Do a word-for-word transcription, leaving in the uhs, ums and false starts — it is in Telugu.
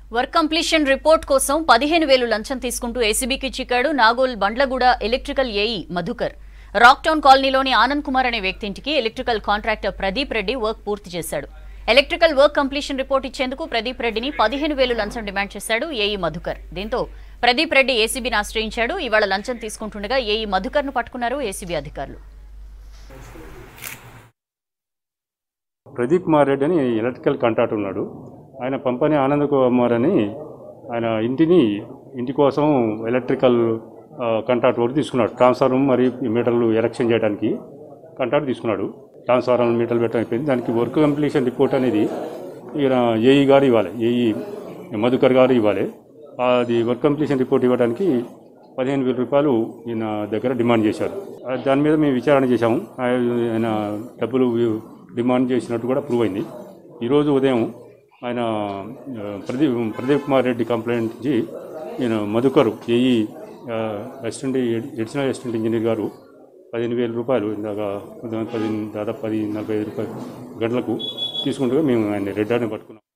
వర్క్ కంప్లీషన్ రిపోర్ట్ కోసం పదిహేను వేలు లంచం తీసుకుంటూ ఏసీబీకి చిక్కాడు Nagole Bandlaguda electrical AE Madhukar. Rock town కాలనీలోని ఆనంద్ కుమార్ అనే వ్యక్తి ఇంటికి electrical contractor Pradeep Reddy work పూర్తి చేశాడు. ఎలక్ట్రికల్ వర్క్ కంప్లీషన్ రిపోర్ట్ ఇచ్చేందుకు ప్రదీప్ రెడ్డిని పదిహేను వేలు లంచం డిమాండ్ చేశాడు ఏఈ మధుకర్. దీంతో ప్రదీప్ రెడ్డి ఏసీబీని ఆశ్రయించాడు. ఇవాళ లంచం తీసుకుంటుండగా ఏఈ మధుకర్ ను పట్టుకున్నారు ఏసీబీ అధికారులు. ప్రదీప్ కుమార్ రెడ్డి అని ఎలక్ట్రికల్ కాంట్రాక్టర్ ఉన్నాడు. ఆయన పంపని ఆనంద్ కుమార్ అని ఆయన ఇంటిని ఇంటి కోసం ఎలక్ట్రికల్ కాంట్రాక్ట్ వర్క్ తీసుకున్నాడు. ట్రాన్స్ఫార్మర్ మరియు మీటర్లు ఎలక్షన్ చేయడానికి కాంట్రాక్ట్ తీసుకున్నాడు. ట్రాన్స్ఫార్మర్ మీటర్లు పెట్టడం అయిపోయింది. దానికి వర్క్ కంప్లీషన్ రిపోర్ట్ అనేది ఈయన ఏఈ గారు ఇవ్వాలి, ఏఈ మధుకర్ గారు ఇవ్వాలి. అది వర్క్ కంప్లీషన్ రిపోర్ట్ ఇవ్వడానికి పదిహేను వేల రూపాయలు ఈయన దగ్గర డిమాండ్ చేశారు. దాని మీద మేము విచారణ చేశాము. ఆయన డబ్బులు డిమాండ్ చేసినట్టు కూడా ప్రూవ్ అయింది. ఈరోజు ఉదయం ఆయన ప్రదీప్ ప్రదీప్ కుమార్ రెడ్డి కంప్లైంట్ ఇచ్చి ఈయన Madhukar AE assistant additional assistant engineer గారు పదిహేను వేల రూపాయలు ఇందాక పది దాదాపు పది నలభై ఐదు రూపాయలు గంటలకు తీసుకుంటూ మేము ఆయన రెడ్ అని పట్టుకున్నాం.